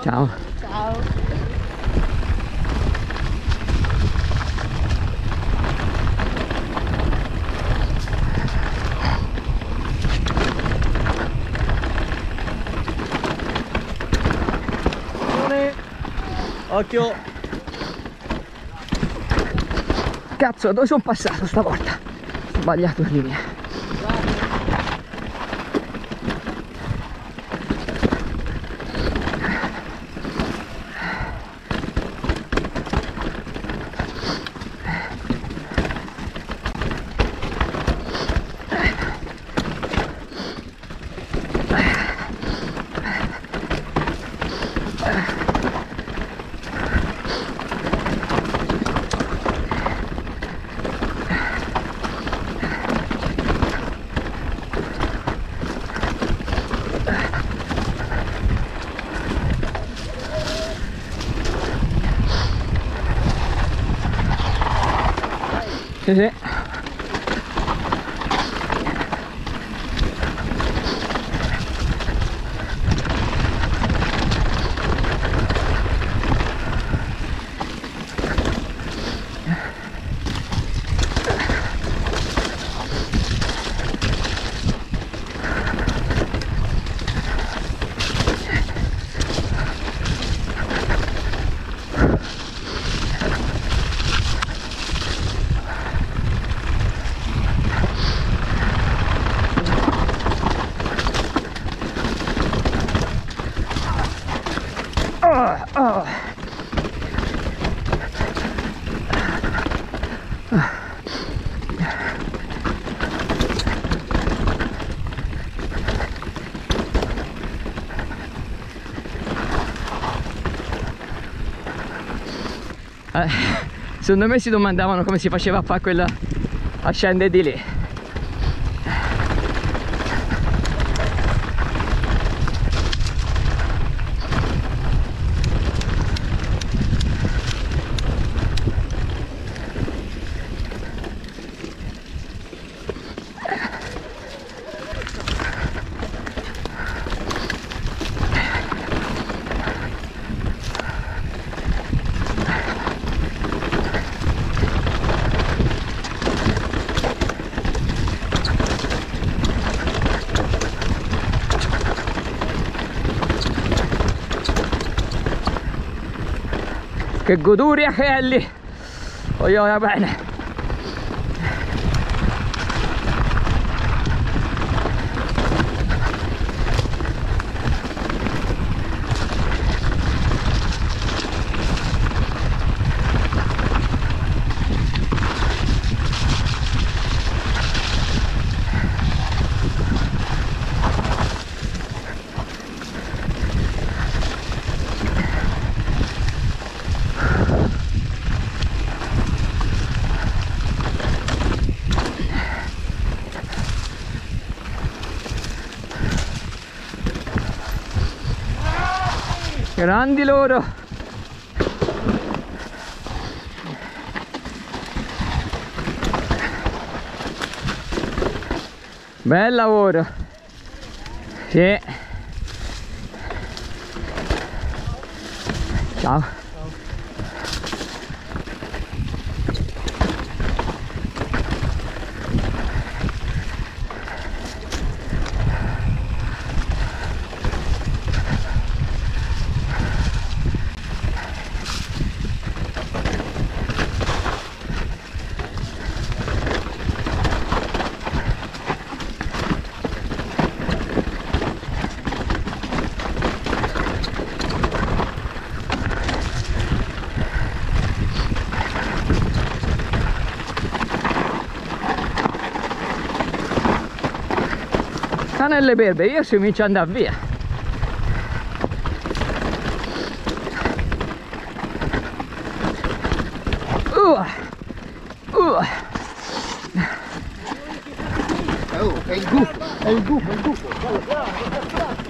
Ciao. Ciao. Occhio. Cazzo, dove sono passato stavolta? Ho sbagliato linea. Sì, sì. Oh. Secondo me si domandavano come si faceva a fare quella a scendere di lì. Che goduria che è lì! Voglio bene! Grandi loro! Bel lavoro! Sì! Ciao! Canelle berbe, io si comincia ad andare via. Oh, è il gufo, è il gufo, è il gufo.